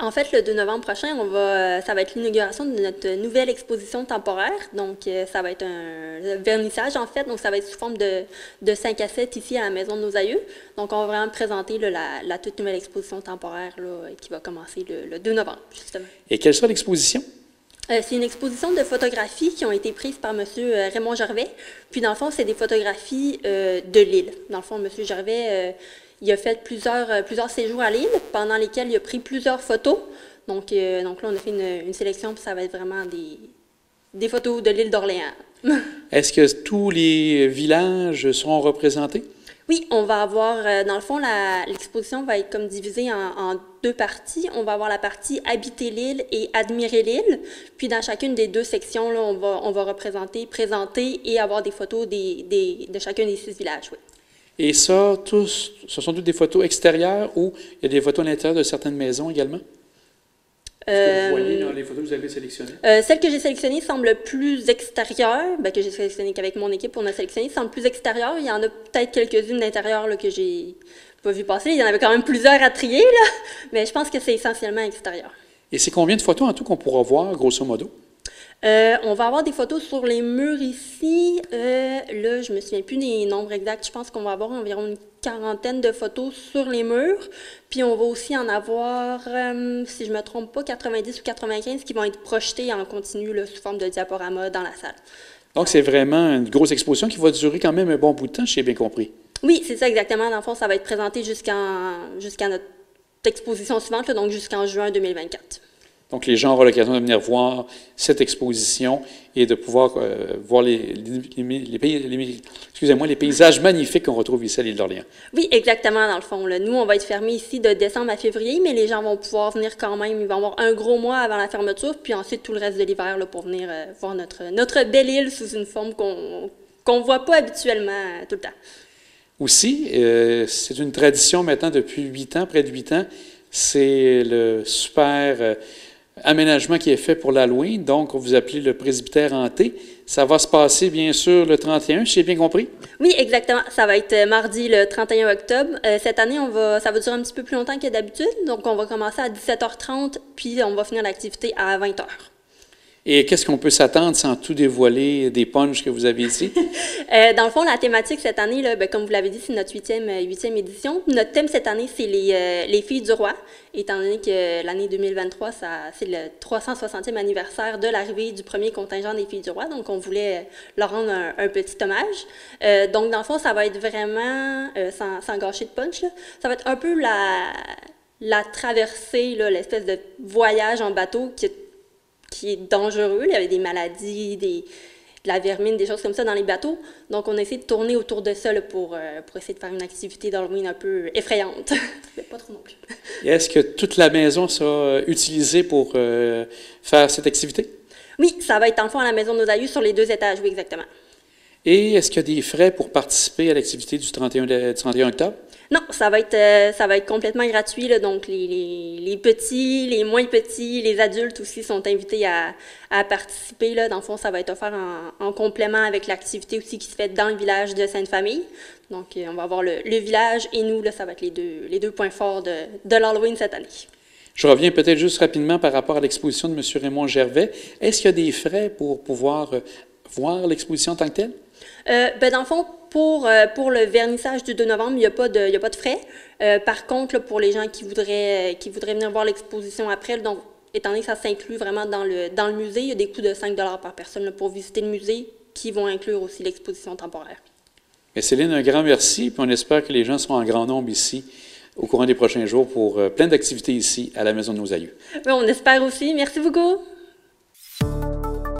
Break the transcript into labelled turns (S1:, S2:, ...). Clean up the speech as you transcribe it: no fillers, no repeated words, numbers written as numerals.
S1: En fait, le 2 novembre prochain, ça va être l'inauguration de notre nouvelle exposition temporaire. Donc, ça va être un vernissage, en fait. Donc, ça va être sous forme de 5 à 7 ici à la Maison de nos aïeux. Donc, on va vraiment présenter là, la toute nouvelle exposition temporaire là, qui va commencer le 2 novembre, justement.
S2: Et quelle sera l'exposition?
S1: C'est une exposition de photographies qui ont été prises par M. Raymond Gervais. Puis, dans le fond, c'est des photographies de l'île. Dans le fond, M. Gervais, il a fait plusieurs séjours à l'île, pendant lesquels il a pris plusieurs photos. Donc là, on a fait une sélection, puis ça va être vraiment des photos de l'île d'Orléans.
S2: Est-ce que tous les villages seront représentés?
S1: Oui, on va avoir, dans le fond, l'exposition va être comme divisée en 2 parties. On va avoir la partie Habiter l'île et Admirer l'île. Puis dans chacune des 2 sections, là, on va représenter, présenter et avoir des photos de chacun des 6 villages. Oui.
S2: Et ça, ce sont toutes des photos extérieures ou il y a des photos à l'intérieur de certaines maisons également? Est-ce que vous voyez dans les photos que vous avez sélectionnées?
S1: Celle que j'ai sélectionnée semble plus extérieure, que j'ai sélectionnée qu'avec mon équipe, on a sélectionné, semble plus extérieure. Il y en a peut-être quelques-unes d'intérieur là, que j'ai pas vu passer. Il y en avait quand même plusieurs à trier, là, mais je pense que c'est essentiellement extérieur.
S2: Et c'est combien de photos en tout qu'on pourra voir, grosso modo?
S1: On va avoir des photos sur les murs ici. Là, je me souviens plus des nombres exacts. Je pense qu'on va avoir environ une 40aine de photos sur les murs. Puis on va aussi en avoir, si je ne me trompe pas, 90 ou 95 qui vont être projetés en continu là, sous forme de diaporama dans la salle.
S2: Donc, c'est vraiment une grosse exposition qui va durer quand même un bon bout de temps, si j'ai bien compris.
S1: Oui, c'est ça exactement. Dans le fond, ça va être présenté jusqu'à notre exposition suivante, là, donc jusqu'en juin 2024.
S2: Donc, les gens auront l'occasion de venir voir cette exposition et de pouvoir voir les paysages magnifiques qu'on retrouve ici à l'île d'Orléans.
S1: Oui, exactement, dans le fond. Là. Nous, on va être fermés ici de décembre à février, mais les gens vont pouvoir venir quand même. Ils vont avoir un gros mois avant la fermeture, puis ensuite tout le reste de l'hiver là, pour venir voir notre belle île sous une forme qu'on ne voit pas habituellement tout le temps.
S2: Aussi, c'est une tradition maintenant depuis 8 ans, près de 8 ans. C'est le super aménagement qui est fait pour l'Halloween, donc on vous appelez le presbytère hanté. Ça va se passer, bien sûr, le 31, si j'ai bien compris?
S1: Oui, exactement. Ça va être mardi le 31 octobre. Cette année, ça va durer un petit peu plus longtemps que d'habitude, donc on va commencer à 17h30, puis on va finir l'activité à 20h.
S2: Et qu'est-ce qu'on peut s'attendre sans tout dévoiler des punchs que vous avez ici?
S1: Dans le fond, la thématique cette année, là, comme vous l'avez dit, c'est notre 8e édition. Notre thème cette année, c'est les filles du roi, étant donné que l'année 2023, c'est le 360e anniversaire de l'arrivée du premier contingent des filles du roi. Donc, on voulait leur rendre un petit hommage. Donc, dans le fond, ça va être vraiment, sans gâcher de punch, là, ça va être un peu la traversée, là, l'espèce de voyage en bateau qui est dangereux. Il y avait des maladies, de la vermine, des choses comme ça dans les bateaux. Donc, on a essayé de tourner autour de ça là, pour essayer de faire une activité d'Halloween un peu effrayante. Mais pas trop non plus.
S2: Et est-ce que toute la maison sera utilisée pour faire cette activité?
S1: Oui, ça va être en fond à la Maison de nos aïeux sur les 2 étages, oui, exactement.
S2: Et est-ce qu'il y a des frais pour participer à l'activité du 31 octobre?
S1: Non, ça va être complètement gratuit. Là, donc, les petits, les moins petits, les adultes aussi sont invités à participer. Là. Dans le fond, ça va être offert en complément avec l'activité aussi qui se fait dans le village de Sainte-Famille. Donc, on va avoir le village et nous, là, ça va être les deux points forts de l'Halloween cette année.
S2: Je reviens peut-être juste rapidement par rapport à l'exposition de M. Raymond Gervais. Est-ce qu'il y a des frais pour pouvoir voir l'exposition en tant que telle?
S1: Dans le fond, pour le vernissage du 2 novembre, il n'y a pas de frais. Par contre, là, pour les gens qui voudraient venir voir l'exposition après, donc, étant donné que ça s'inclut vraiment dans le musée, il y a des coûts de 5 $ par personne là, pour visiter le musée, qui vont inclure aussi l'exposition temporaire.
S2: Mais Céline, un grand merci, puis on espère que les gens seront en grand nombre ici au courant des prochains jours pour plein d'activités ici à la Maison de nos aïeux.
S1: Oui, on espère aussi. Merci beaucoup.